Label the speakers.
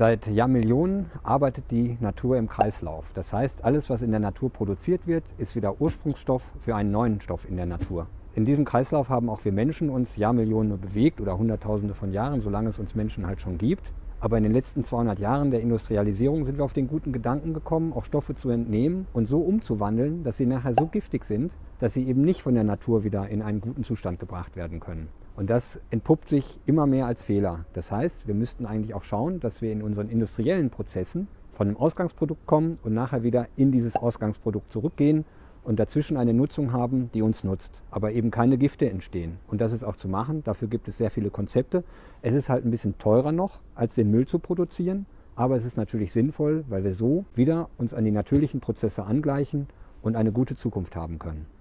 Speaker 1: Seit Jahrmillionen arbeitet die Natur im Kreislauf. Das heißt, alles, was in der Natur produziert wird, ist wieder Ursprungsstoff für einen neuen Stoff in der Natur. In diesem Kreislauf haben auch wir Menschen uns Jahrmillionen bewegt oder Hunderttausende von Jahren, solange es uns Menschen halt schon gibt. Aber in den letzten 200 Jahren der Industrialisierung sind wir auf den guten Gedanken gekommen, auch Stoffe zu entnehmen und so umzuwandeln, dass sie nachher so giftig sind, dass sie eben nicht von der Natur wieder in einen guten Zustand gebracht werden können. Und das entpuppt sich immer mehr als Fehler. Das heißt, wir müssten eigentlich auch schauen, dass wir in unseren industriellen Prozessen von einem Ausgangsprodukt kommen und nachher wieder in dieses Ausgangsprodukt zurückgehen und dazwischen eine Nutzung haben, die uns nutzt, aber eben keine Gifte entstehen. Und das ist auch zu machen. Dafür gibt es sehr viele Konzepte. Es ist halt ein bisschen teurer noch, als den Müll zu produzieren, aber es ist natürlich sinnvoll, weil wir so wieder uns an die natürlichen Prozesse angleichen und eine gute Zukunft haben können.